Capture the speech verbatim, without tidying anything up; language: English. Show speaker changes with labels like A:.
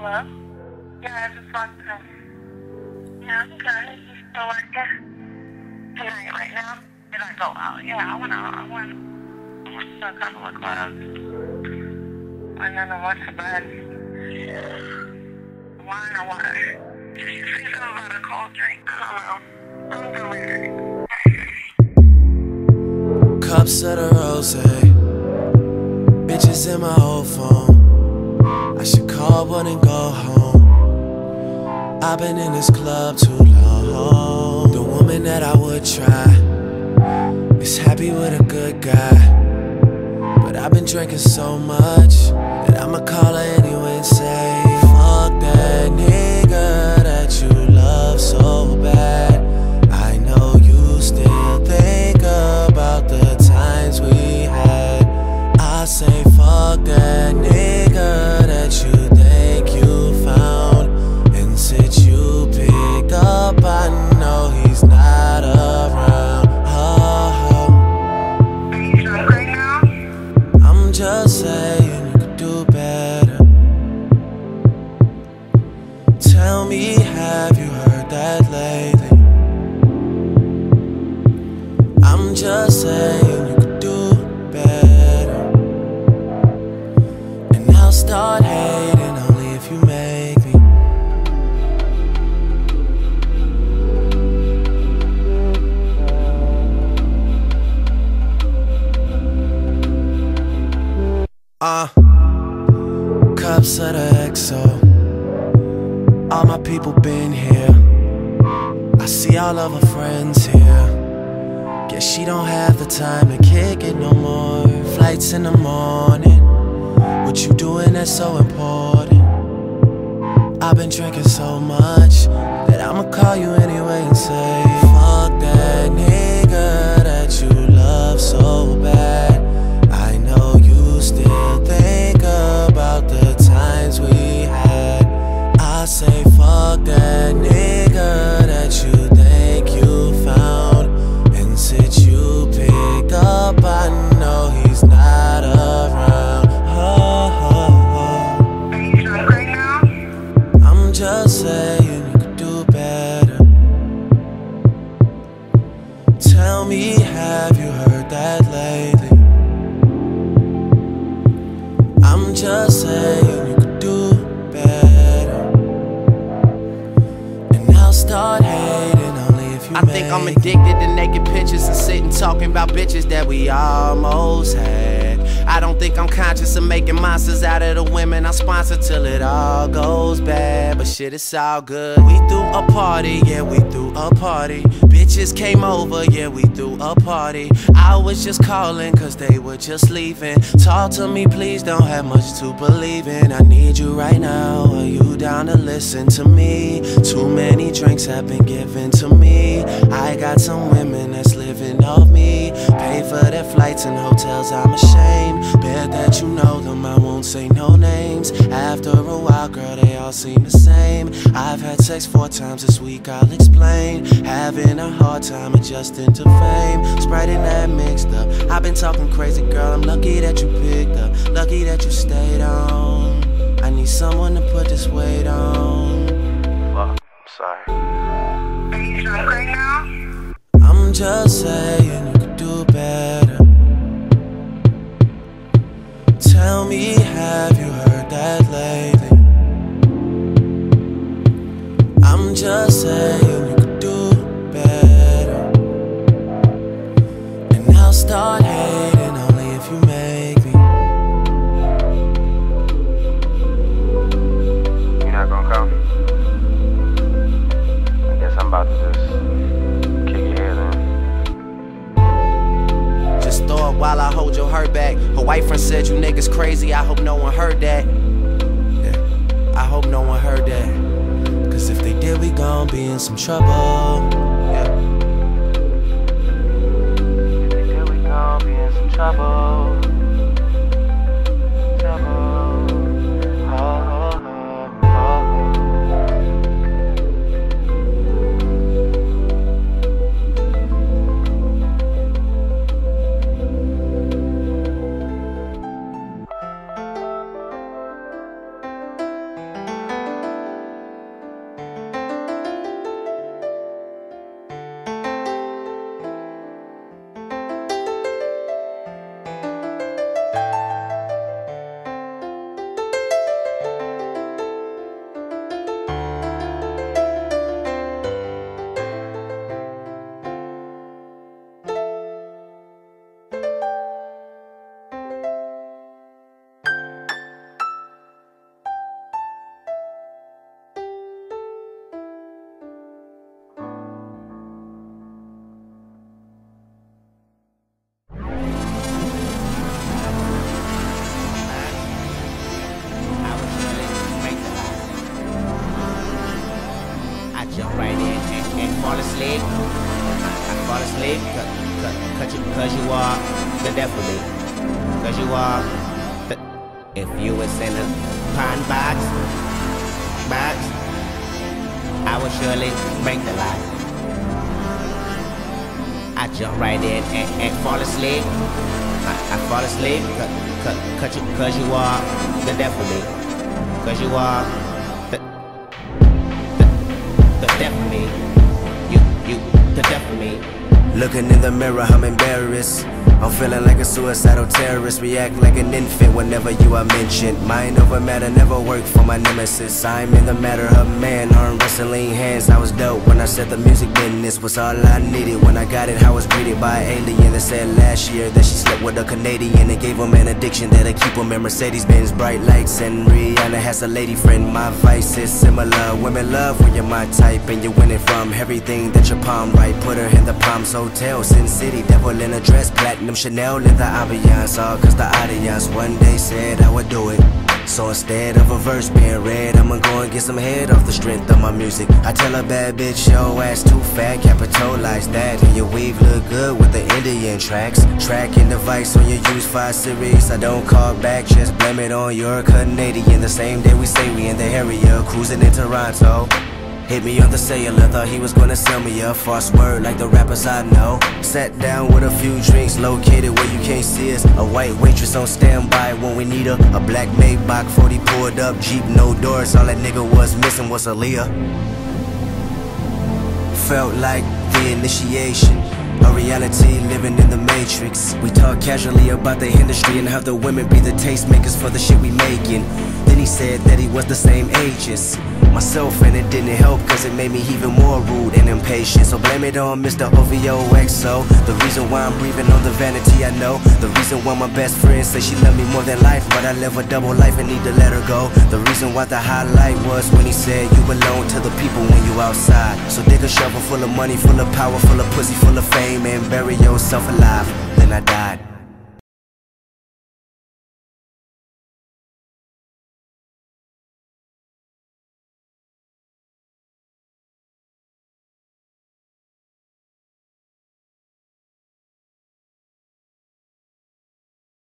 A: Hello? Yeah, I just walked in. Yeah, I'm good. You still working? Tonight, right now? Did I go out? Yeah, I went out. I went, I went to a couple of clubs. And then I went to bed. Wine or water? You say something about a cold drink? I don't know. I'm delirious.
B: Cups of the rosé, bitches in my old phone. I should call one and go home. I've been in this club too long. The woman that I would try is happy with a good guy, but I've been drinking so much that I'ma call her anyway and say, fuck that nigga that you love so bad. I know you still think about the times we had. I say fuck that nigga that you think you found, and since you picked up, I know he's not around. Oh,
A: Are you drunk right now?
B: I'm just saying you could do better. Tell me, have you heard that lately? I'm just saying you could do better, and I'll start hating only if you make me. Uh, cups of the X O. All my people been here. I see all of her friends here. Guess she don't have the time to kick it no more. Flights in the morning. What you doing that's so important? I've been drinking so much that I'ma call you anyway and say, fuck that nigga that you love so bad. I know you still think about the times we had. I say fuck that nigga that you think you found, and since you picked up, I know he's not around. Oh, oh, oh.
A: Are you drunk right now?
B: I'm just saying you could do better. Tell me, have you heard that lately? I'm just saying you could do better, and I'll start hating only if you
C: I think I'm addicted to naked pictures and sitting talking about bitches that we almost had. I don't think I'm conscious of making monsters out of the women I sponsor till it all goes bad. But shit, it's all good. We threw a party, yeah, we threw a party. Bitches came over, yeah, we threw a party. I was just calling cause they were just leaving. Talk to me, please, don't have much to believe in. I need you right now, are you down to listen to me? Too many drinks have been given to me. I got some women that's living off me. Pay for their flights and hotels, I'm ashamed. Bet that you know them, I won't say no names. After a while, girl, they all seem the same. I've had sex four times this week, I'll explain. Having a hard time adjusting to fame. Sprite and that mixed up. I've been talking crazy, girl, I'm lucky that you picked up. Lucky that you stayed on. I need someone to put this weight on.
B: Fuck, I'm sorry.
A: Are you drunk right now?
B: I'm just saying you could do better. Tell me, have you heard that lately? I'm just saying you could do better, and I'll start hating only if you make me.
D: You're not gonna come? I guess I'm about to just kick your head in.
C: Just throw it while I hold your hurt back. Her white friend said you niggas crazy, I hope no one heard that. Yeah, I hope no one heard that. Cause if they did, we gon' be in some trouble. Yeah.
D: If they did, we gon' be in some trouble. Trouble. Oh, oh, oh, oh.
C: the death of me. Cause you are the, if you was in a pine box, box, I would surely break the lock. I jump right in and, and fall asleep. I, I fall asleep cause, cause, you, cause you are the death of me. Cause you are the, the, the death of me. You, you, the death of me.
B: Looking in the mirror, I'm embarrassed. I'm feeling like a suicidal terrorist. React like an infant whenever you are mentioned. Mind over matter never worked for my nemesis. I'm in the matter of man, arm wrestling hands. I was dope when I said the music business was all I needed. When I got it, I was greeted by an alien that said last year that she slept with a Canadian and gave him an addiction that'll keep him in Mercedes-Benz bright lights. And Rihanna has a lady friend. My vice is similar. Women love when you're my type and you're winning from everything that your palm right. Put her in the Palms Hotel, Sin City, devil in a dress, platinum Chanel in the ambiance, all cause the audience one day said I would do it. So instead of a verse being read, I'ma go and get some head off the strength of my music. I tell a bad bitch, yo ass too fat, capitalize that. And your weave look good with the Indian tracks. Tracking device on your use five series, I don't call back, just blame it on your Canadian. The same day we say we in the area, cruising in Toronto. Hit me on the cellular, thought he was gonna sell me a false word like the rappers I know. Sat down with a few drinks, located where you can't see us. A white waitress on standby when we need her. A black Maybach forty pulled up, Jeep no doors. All that nigga was missing was Aaliyah. Felt like the initiation, a reality living in the matrix. We talk casually about the industry and how the women be the tastemakers for the shit we making. Then he said that he was the same age as myself, and it didn't help cause it made me even more rude and impatient. So blame it on Mister O V O X O. The reason why I'm breathing on the vanity I know. The reason why my best friend say she love me more than life, but I live a double life and need to let her go. The reason why the highlight was when he said you belong to the people when you outside. So dig a shovel full of money, full of power, full of pussy, full of fame, and bury yourself alive. Then I died.